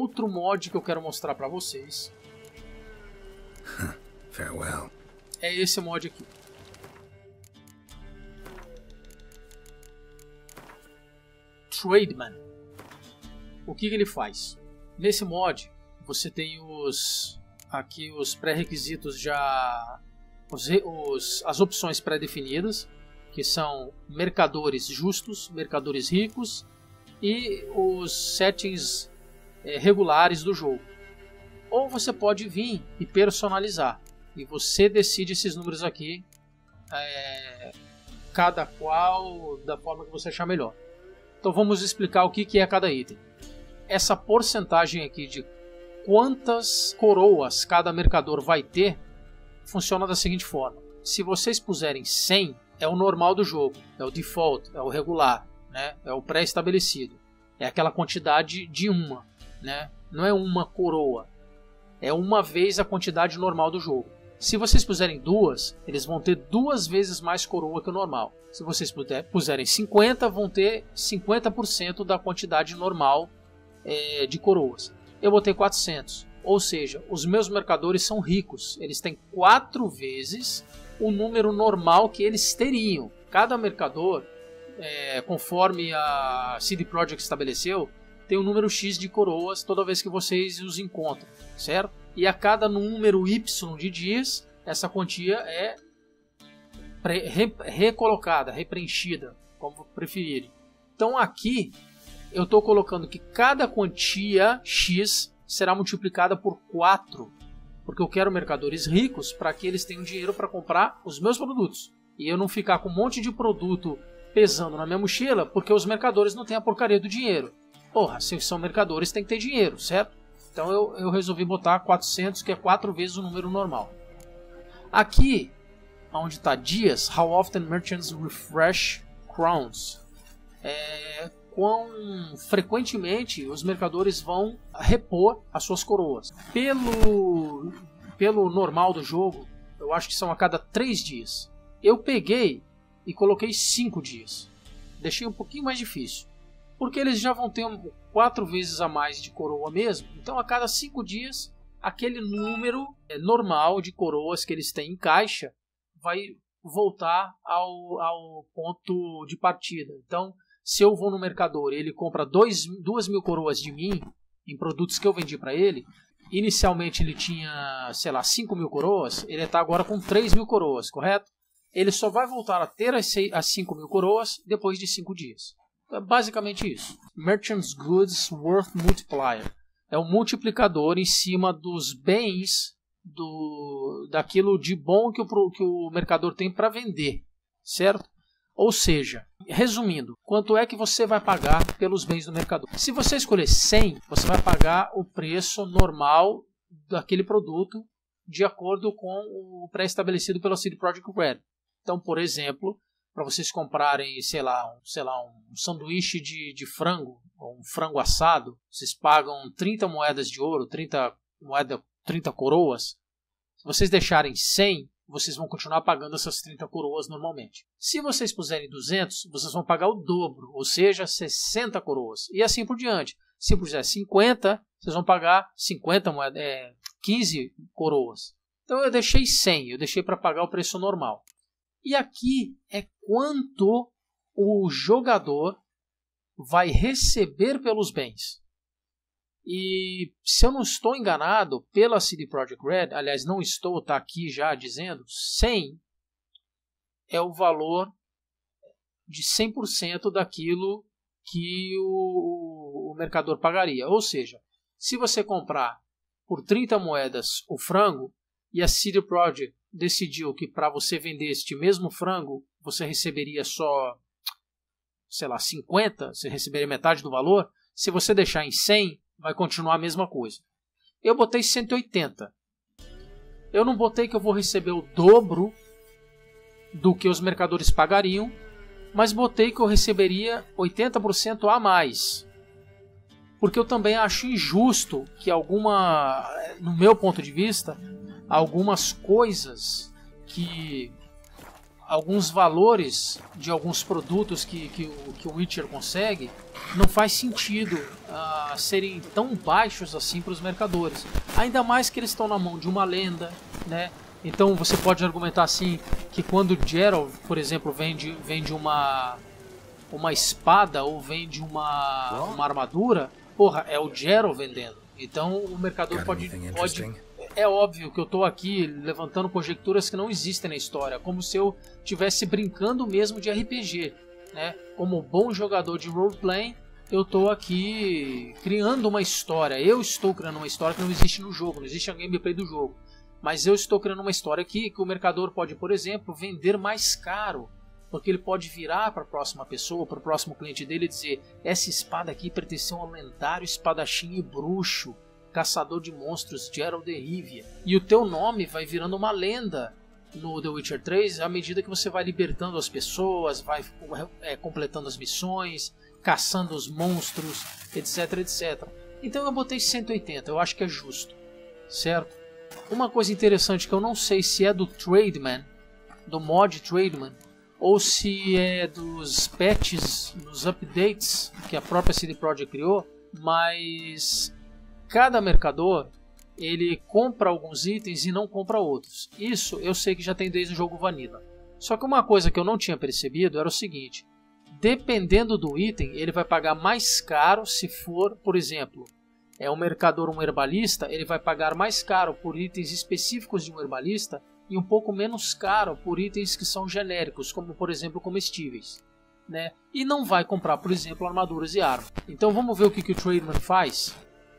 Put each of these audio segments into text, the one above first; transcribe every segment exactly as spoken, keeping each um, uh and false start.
outro mod que eu quero mostrar para vocês. Farewell. É esse mod aqui. Trademan. O que, que ele faz? Nesse mod você tem os aqui os pré-requisitos já os, os, as opções pré-definidas, que são mercadores justos, mercadores ricos e os settings é, regulares do jogo. Ou você pode vir e personalizar, e você decide esses números aqui, é, cada qual da forma que você achar melhor. Então vamos explicar o que, que é cada item. Essa porcentagem aqui de quantas coroas cada mercador vai ter funciona da seguinte forma: se vocês puserem cem, é o normal do jogo, é o default, é o regular, né? É o pré-estabelecido, é aquela quantidade de uma, né? Não é uma coroa, é uma vez a quantidade normal do jogo. Se vocês puserem duas, eles vão ter duas vezes mais coroa que o normal. Se vocês puserem cinquenta, vão ter cinquenta por cento da quantidade normal é, de coroas. Eu botei quatrocentos, ou seja, os meus mercadores são ricos. Eles têm quatro vezes o número normal que eles teriam. Cada mercador, é, conforme a C D Projekt estabeleceu, tem um número X de coroas toda vez que vocês os encontram, certo? E a cada número Y de dias, essa quantia é re recolocada, repreenchida, como preferirem. Então aqui eu estou colocando que cada quantia X será multiplicada por quatro, porque eu quero mercadores ricos para que eles tenham dinheiro para comprar os meus produtos. E eu não ficar com um monte de produto pesando na minha mochila, porque os mercadores não têm a porcaria do dinheiro. Porra, se são mercadores tem que ter dinheiro, certo? Então eu, eu resolvi botar quatrocentos, que é quatro vezes o número normal. Aqui, onde está dias, how often merchants refresh crowns. É, quão frequentemente os mercadores vão repor as suas coroas. Pelo, pelo normal do jogo, eu acho que são a cada três dias. Eu peguei e coloquei cinco dias. Deixei um pouquinho mais difícil, porque eles já vão ter quatro vezes a mais de coroa mesmo. Então a cada cinco dias, aquele número normal de coroas que eles têm em caixa vai voltar ao, ao ponto de partida. Então, se eu vou no mercador e ele compra dois, duas mil coroas de mim, em produtos que eu vendi para ele, inicialmente ele tinha, sei lá, cinco mil coroas, ele está agora com três mil coroas, correto? Ele só vai voltar a ter as cinco mil coroas depois de cinco dias. É basicamente isso. Merchant's Goods Worth Multiplier. É um multiplicador em cima dos bens do, daquilo de bom que o, que o mercador tem para vender, certo? Ou seja, resumindo, quanto é que você vai pagar pelos bens do mercador? Se você escolher cem, você vai pagar o preço normal daquele produto de acordo com o pré-estabelecido pela C D Projekt Red. Então, por exemplo, para vocês comprarem, sei lá, um, sei lá, um sanduíche de, de frango, ou um frango assado, vocês pagam trinta moedas de ouro, trinta, moeda, trinta coroas. Se vocês deixarem cem, vocês vão continuar pagando essas trinta coroas normalmente. Se vocês puserem duzentos, vocês vão pagar o dobro, ou seja, sessenta coroas. E assim por diante. Se puser cinquenta, vocês vão pagar cinquenta moedas, é, quinze coroas. Então eu deixei cem, eu deixei para pagar o preço normal. E aqui é quanto o jogador vai receber pelos bens. E se eu não estou enganado, pela C D Projekt Red, aliás não estou, está aqui já dizendo, cem é o valor de cem por cento daquilo que o, o mercador pagaria. Ou seja, se você comprar por trinta moedas o frango e a C D Projekt decidiu que para você vender este mesmo frango, você receberia só, sei lá, cinquenta, você receberia metade do valor. Se você deixar em cem, vai continuar a mesma coisa. Eu botei cento e oitenta. Eu não botei que eu vou receber o dobro do que os mercadores pagariam, mas botei que eu receberia oitenta por cento a mais. Porque eu também acho injusto que alguma, no meu ponto de vista, algumas coisas que alguns valores de alguns produtos que, que, o, que o Witcher consegue, não faz sentido uh, serem tão baixos assim para os mercadores. Ainda mais que eles estão na mão de uma lenda, né? Então você pode argumentar assim que quando o Geralt, por exemplo, vende, vende uma, uma espada ou vende uma, uma armadura, porra, é o Geralt vendendo. Então o mercador pode, pode... É óbvio que eu estou aqui levantando conjecturas que não existem na história, como se eu estivesse brincando mesmo de R P G, né? Como bom jogador de roleplay, eu estou aqui criando uma história. Eu estou criando uma história que não existe no jogo, não existe a gameplay do jogo. Mas eu estou criando uma história aqui que o mercador pode, por exemplo, vender mais caro. Porque ele pode virar para a próxima pessoa, para o próximo cliente dele e dizer: essa espada aqui pertenceu ao lendário espadachim e bruxo, caçador de monstros, Geralt de Rivia. E o teu nome vai virando uma lenda no The Witcher três à medida que você vai libertando as pessoas, vai é, completando as missões, caçando os monstros, etc, etcétera. Então eu botei cento e oitenta, eu acho que é justo, certo? Uma coisa interessante que eu não sei se é do Trademan, do mod Trademan, ou se é dos patches, dos updates que a própria C D Projekt criou, mas cada mercador ele compra alguns itens e não compra outros. Isso eu sei que já tem desde o jogo Vanilla. Só que uma coisa que eu não tinha percebido era o seguinte: dependendo do item, ele vai pagar mais caro se for, por exemplo, é um mercador, um herbalista, ele vai pagar mais caro por itens específicos de um herbalista e um pouco menos caro por itens que são genéricos, como por exemplo comestíveis, né? E não vai comprar, por exemplo, armaduras e armas. Então vamos ver o que, que o Trademan faz.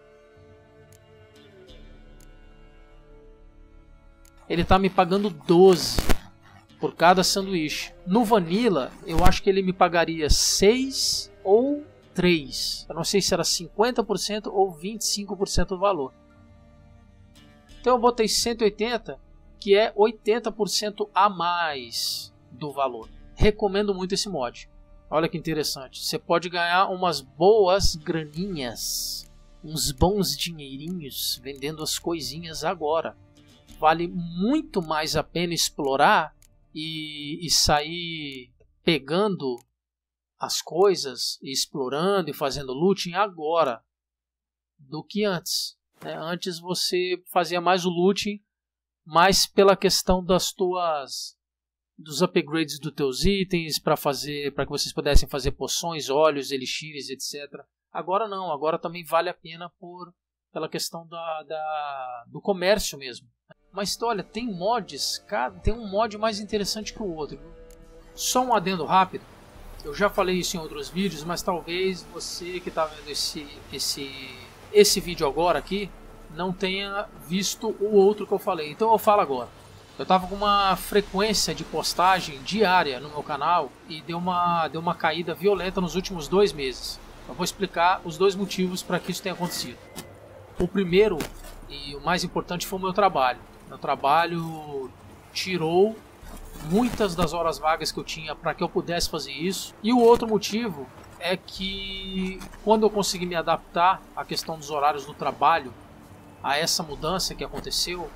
Ele está me pagando doze por cada sanduíche. No Vanilla, eu acho que ele me pagaria seis ou três. Eu não sei se era cinquenta por cento ou vinte e cinco por cento do valor. Então eu botei cento e oitenta, que é oitenta por cento a mais do valor. Recomendo muito esse mod. Olha que interessante. Você pode ganhar umas boas graninhas, uns bons dinheirinhos vendendo as coisinhas agora. Vale muito mais a pena explorar e, e sair pegando as coisas, e explorando e fazendo looting agora do que antes, né? Antes você fazia mais o looting mais pela questão das tuas dos upgrades dos teus itens para fazer, para que vocês pudessem fazer poções, óleos, elixires, etcétera. Agora não, agora também vale a pena por pela questão da, da do comércio mesmo. Mas olha, tem mods, cada, tem um mod mais interessante que o outro. Só um adendo rápido. Eu já falei isso em outros vídeos, mas talvez você que está vendo esse, esse, esse vídeo agora aqui não tenha visto o outro que eu falei. Então eu falo agora. Eu estava com uma frequência de postagem diária no meu canal e deu uma, deu uma caída violenta nos últimos dois meses. Eu vou explicar os dois motivos para que isso tenha acontecido. O primeiro e o mais importante foi o meu trabalho. Meu trabalho tirou muitas das horas vagas que eu tinha para que eu pudesse fazer isso. E o outro motivo é que quando eu consegui me adaptar à questão dos horários do trabalho, a essa mudança que aconteceu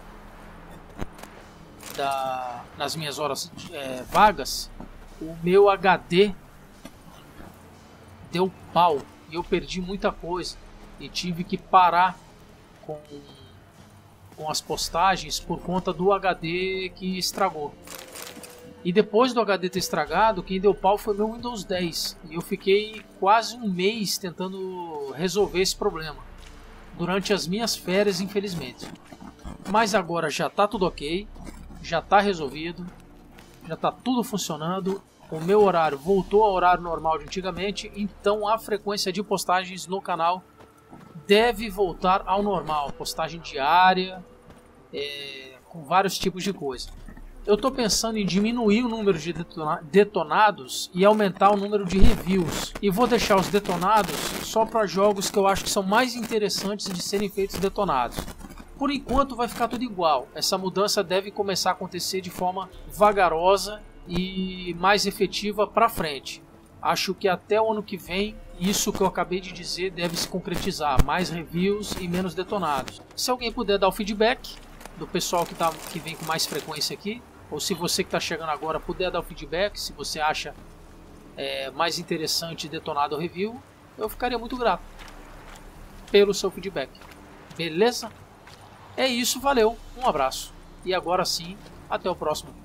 da, nas minhas horas é, vagas, o meu H D deu pau e eu perdi muita coisa e tive que parar com, com as postagens por conta do H D que estragou. E depois do H D ter estragado, quem deu pau foi meu Windows dez. E eu fiquei quase um mês tentando resolver esse problema. Durante as minhas férias, infelizmente. Mas agora já está tudo ok. Já está resolvido. Já está tudo funcionando. O meu horário voltou ao horário normal de antigamente. Então a frequência de postagens no canal deve voltar ao normal. Postagem diária. É, com vários tipos de coisa. Eu estou pensando em diminuir o número de detonados e aumentar o número de reviews. E vou deixar os detonados só para jogos que eu acho que são mais interessantes de serem feitos detonados. Por enquanto vai ficar tudo igual. Essa mudança deve começar a acontecer de forma vagarosa e mais efetiva para frente. Acho que até o ano que vem, isso que eu acabei de dizer deve se concretizar. Mais reviews e menos detonados. Se alguém puder dar o feedback do pessoal que, tá, que vem com mais frequência aqui, ou se você que está chegando agora puder dar o feedback, se você acha é, mais interessante Detonado Review, eu ficaria muito grato pelo seu feedback. Beleza? É isso, valeu, um abraço. E agora sim, até o próximo.